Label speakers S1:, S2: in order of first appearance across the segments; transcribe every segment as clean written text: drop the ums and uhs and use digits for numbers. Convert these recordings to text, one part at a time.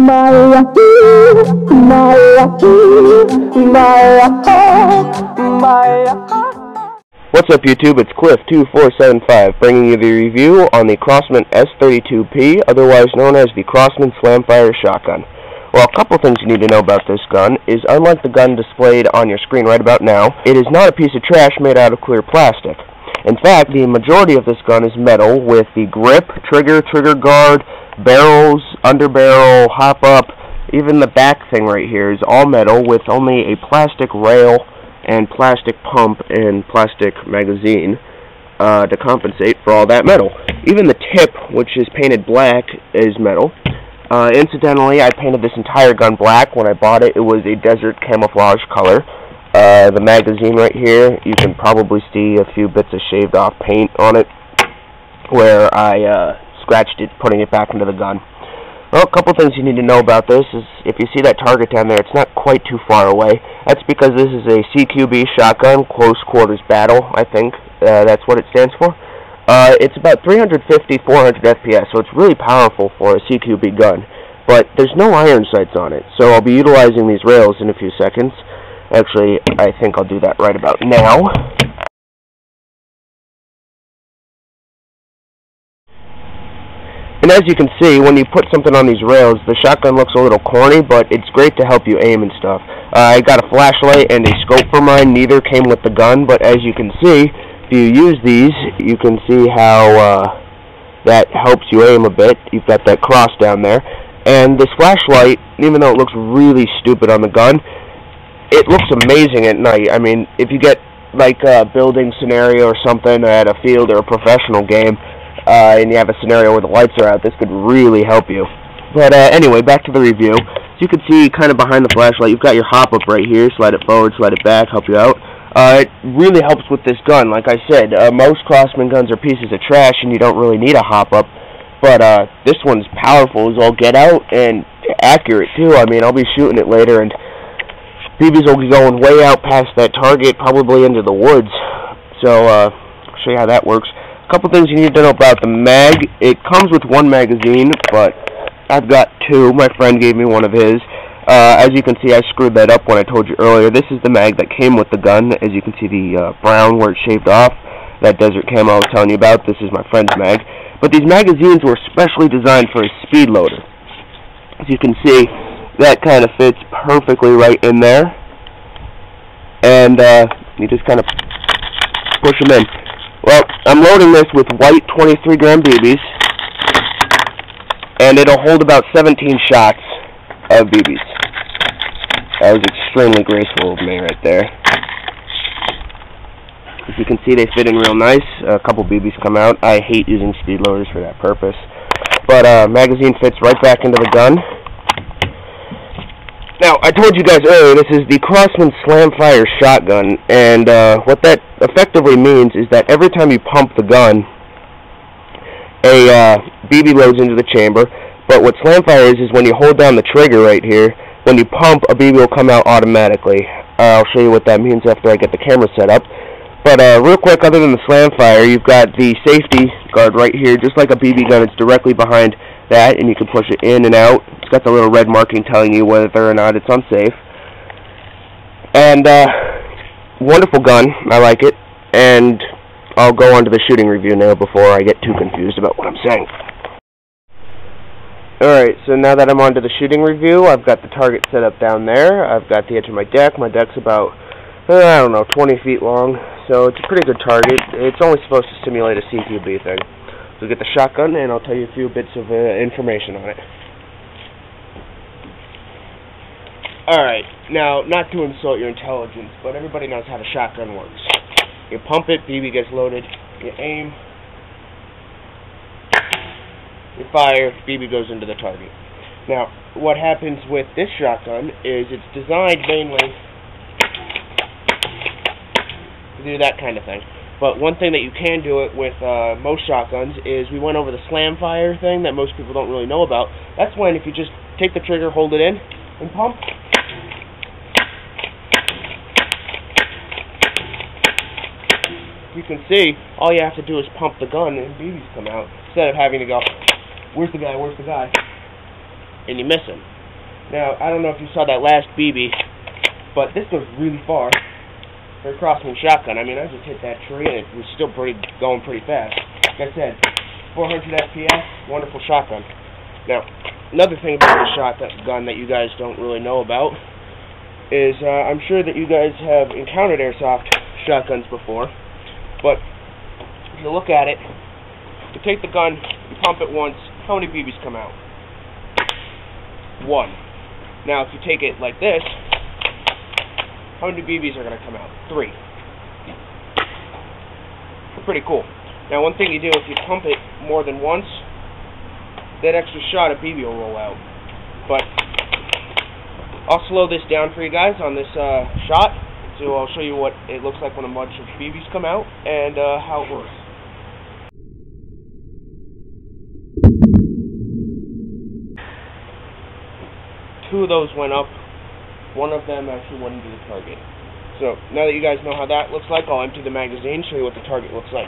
S1: What's up, YouTube? It's Cliff2475 bringing you the review on the Crosman S32P, otherwise known as the Crosman Slamfire shotgun. Well, a couple things you need to know about this gun is, unlike the gun displayed on your screen right about now, it is not a piece of trash made out of clear plastic. In fact, the majority of this gun is metal, with the grip, trigger guard, barrels, underbarrel, hop-up, even the back thing right here is all metal with only a plastic rail and plastic pump and plastic magazine to compensate for all that metal. Even the tip, which is painted black, is metal. Incidentally, I painted this entire gun black. When I bought it, it was a desert camouflage color. The magazine right here, you can probably see a few bits of shaved off paint on it where I scratched it, putting it back into the gun. Well, a couple things you need to know about this is, if you see that target down there, it's not quite too far away. That's because this is a CQB shotgun, close quarters battle, I think. That's what it stands for. It's about 350, 400 FPS, so it's really powerful for a CQB gun. But there's no iron sights on it, so I'll be utilizing these rails in a few seconds. Actually, I think I'll do that right about now. And as you can see, when you put something on these rails, the shotgun looks a little corny, but it's great to help you aim and stuff. I got a flashlight and a scope for mine. Neither came with the gun, but as you can see, if you use these, you can see how that helps you aim a bit. You've got that cross down there. And this flashlight, even though it looks really stupid on the gun, it looks amazing at night. I mean, if you get like a building scenario or something at a field or a professional game, and you have a scenario where the lights are out, this could really help you. But anyway, back to the review. As you can see, kind of behind the flashlight, you've got your hop-up right here. Slide it forward, slide it back, help you out. It really helps with this gun. Like I said, most Crossman guns are pieces of trash, and you don't really need a hop-up. But this one's powerful as all get out, and accurate, too. I mean, I'll be shooting it later, and BBs will be going way out past that target, probably into the woods. So, I'll show you how that works. A couple things you need to know about the mag. It comes with one magazine, but I've got two. My friend gave me one of his. As you can see, I screwed that up when I told you earlier. This is the mag that came with the gun. As you can see, the brown where it's shaved off, that desert camo I was telling you about, this is my friend's mag. But these magazines were specially designed for a speed loader. As you can see, that kind of fits perfectly right in there. And you just kind of push them in. Well, I'm loading this with white 23-gram BBs, and it'll hold about 17 shots of BBs. That was extremely graceful of me right there. As you can see, they fit in real nice. A couple BBs come out. I hate using speed loaders for that purpose. But magazine fits right back into the gun. Now, I told you guys earlier, this is the Crossman Slamfire shotgun, and what that effectively means is that every time you pump the gun, a BB loads into the chamber, but what Slamfire is when you hold down the trigger right here, when you pump, a BB will come out automatically. I'll show you what that means after I get the camera set up. But real quick, other than the Slamfire, you've got the safety guard right here, just like a BB gun. It's directly behind that, and you can push it in and out. It's got the little red marking telling you whether or not it's unsafe. And wonderful gun. I like it. And I'll go on to the shooting review now before I get too confused about what I'm saying. Alright, so now that I'm on to the shooting review, I've got the target set up down there. I've got the edge of my deck. My deck's about, I don't know, 20 feet long. So it's a pretty good target. It's only supposed to simulate a CQB thing. So get the shotgun, and I'll tell you a few bits of information on it. Alright, now, not to insult your intelligence, but everybody knows how the shotgun works. You pump it, BB gets loaded, you aim, you fire, BB goes into the target. Now, what happens with this shotgun is it's designed mainly to do that kind of thing. But one thing that you can do it with most shotguns is, we went over the Slamfire thing that most people don't really know about. That's when, if you just take the trigger, hold it in, and pump, you can see, all you have to do is pump the gun and BBs come out, instead of having to go, where's the guy, and you miss him. Now, I don't know if you saw that last BB, but this goes really far for a Crosman shotgun. I mean, I just hit that tree and it was still going pretty fast. Like I said, 400 FPS, wonderful shotgun. Now, another thing about the shotgun that you guys don't really know about is I'm sure that you guys have encountered airsoft shotguns before, but if you look at it, you take the gun, you pump it once, how many BBs come out? 1. Now, if you take it like this, how many BBs are going to come out? 3. Pretty cool. Now, one thing you do, if you pump it more than once, that extra shot of BB will roll out. But I'll slow this down for you guys on this shot, so I'll show you what it looks like when a bunch of BBs come out and how it works. Two of those went up. One of them actually went into the target. So now that you guys know how that looks like, I'll empty the magazine, show you what the target looks like.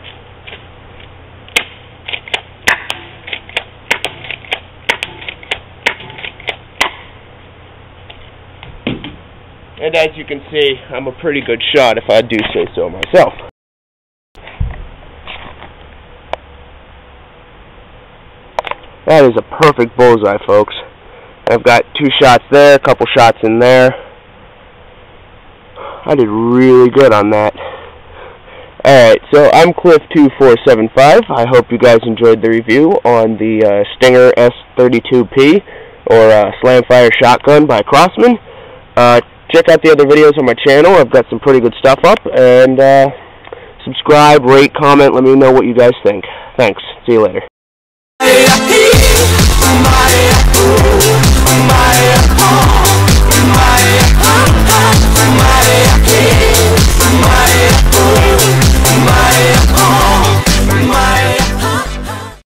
S1: And as you can see, I'm a pretty good shot if I do say so myself. That is a perfect bullseye, folks. I've got 2 shots there, a couple shots in there. I did really good on that. Alright, so I'm Cliff2475. I hope you guys enjoyed the review on the Stinger S32P, or Slamfire Shotgun by Crossman. Check out the other videos on my channel. I've got some pretty good stuff up. And subscribe, rate, comment, let me know what you guys think. Thanks. See you later.